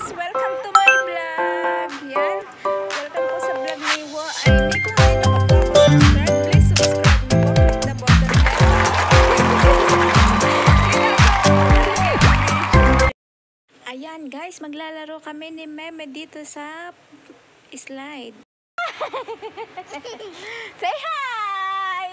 guys! Welcome to my vlog! Yan. Welcome po sa vlog ni Wo. Ay, hindi po kayo nakapag-subscribe. Please subscribe mo po. Click the button bell. Ayan guys, maglalaro kami ni Meme dito sa slide. Say hi!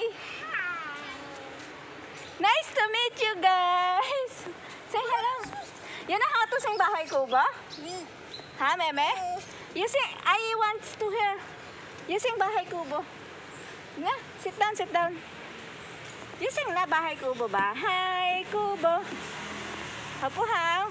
Nice to meet you guys! Say hello! Yan ang hatos ang bahay ko ba? Ha, Meme? You sing, I want to hear. You sing bahay kubo. Nga, sit down, sit down. You sing na bahay kubo ba? Bahay kubo. Hapo how?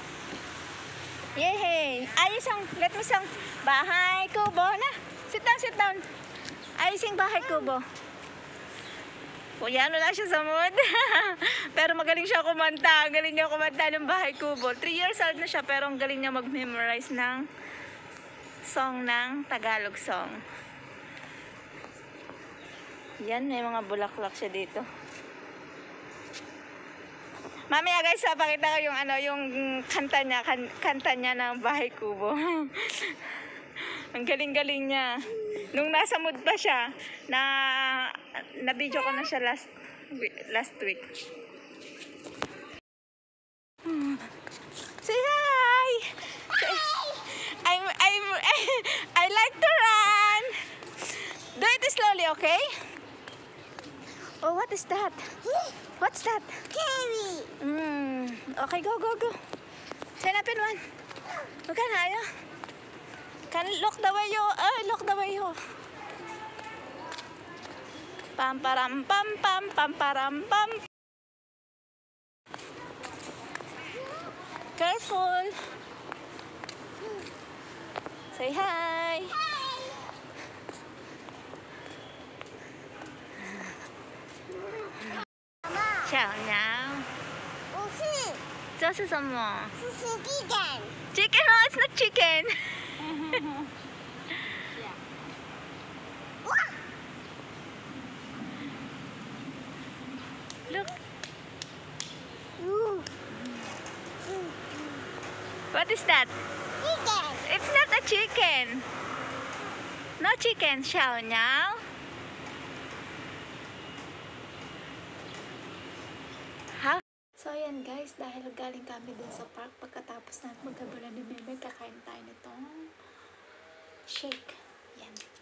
Yehey. Ay, sing, let me sing. Bahay kubo. Na, sit down, sit down. Ay, sing bahay kubo. Kuya, ano lang siya sa mood. Pero magaling siya kumanta. Galing niya kumanta ng Bahay Kubo. 3 years old na siya pero ang galing niya mag-memorize ng song ng Tagalog song. Yan, may mga bulaklak siya dito. Mamaya guys, pakita ko yung ano, yung kanta niya ng Bahay Kubo. Ang galing-galing niya. Nung nasa mood pa siya, na-video ko na siya last week. Say hi! I like to run! Do it slowly, okay? Oh, what is that? What's that? Carry. Okay, go, go, go. Sign up in one. Okay na, ayo. Can look the way you. Look the way you. Pam param pam pam pam param pam. Careful. Say hi. Ciao now. 不是， 这是什么？ 是 chicken。 Chicken? No, it's not chicken. Look. What is that? Chicken. It's not a chicken. No chicken. Xiao Niao. How? So yan guys, dahil galing kami dun sa park, pagkatapos na magkabulan ni Meme, kakain tayo nitong shake. Yan.